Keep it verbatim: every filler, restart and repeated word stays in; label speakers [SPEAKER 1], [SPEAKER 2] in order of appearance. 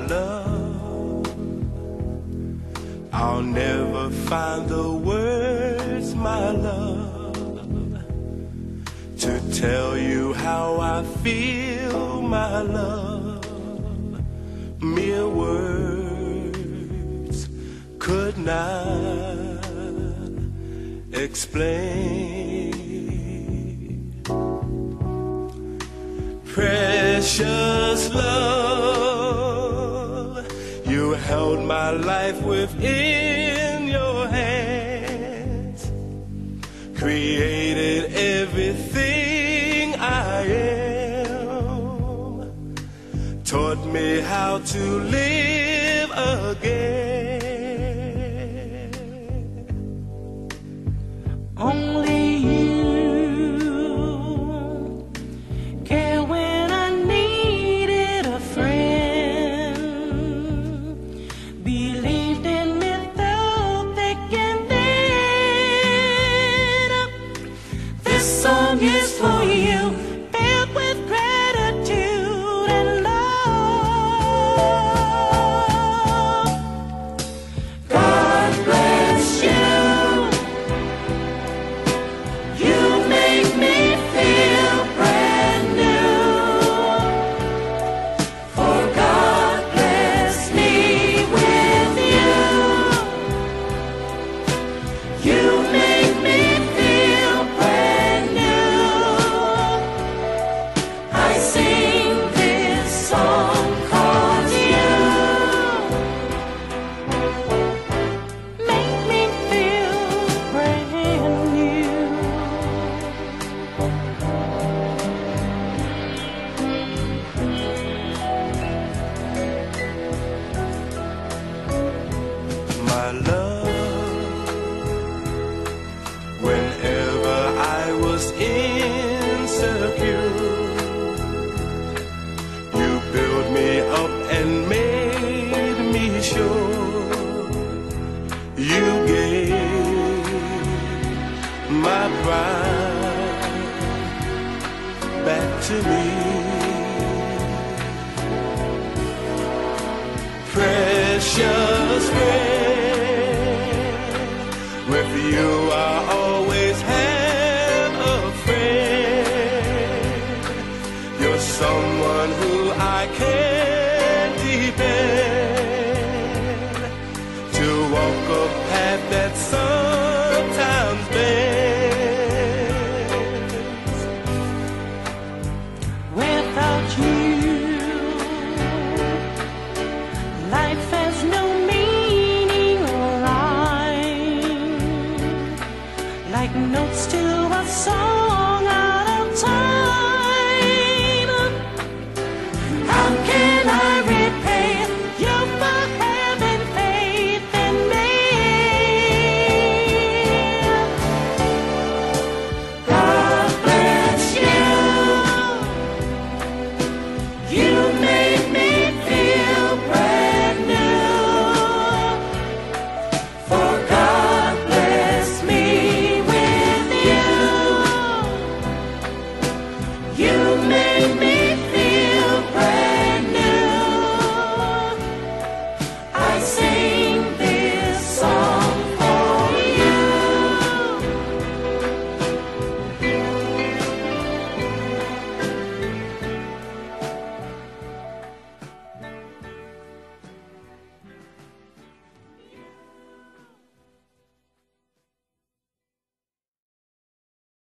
[SPEAKER 1] love, I'll never find the words, my love, to tell you how I feel, my love. Mere words could not explain. Precious love, you held my life within your hands, created everything I am, taught me how to live again.
[SPEAKER 2] Only you care when I needed a friend, believed in me through thick and thin. This song is for you, filled with gratitude and love. God bless you. You make me feel brand new. For God bless me with you. You make me feel brand new. I sing this song 'cause you make me feel brand new.
[SPEAKER 1] My love, whenever I was insecure, you built me up and made me sure. You gave my pride back to me. Precious friend, with you I always have a friend. You're someone who I can depend, to walk a path that sometimes bends.
[SPEAKER 2] Without you, life has no meaning or rhyme, like notes to a song out of time. How can I repay you for having faith in me? God bless you. You made me feel brand new. For God bless me with you. You made me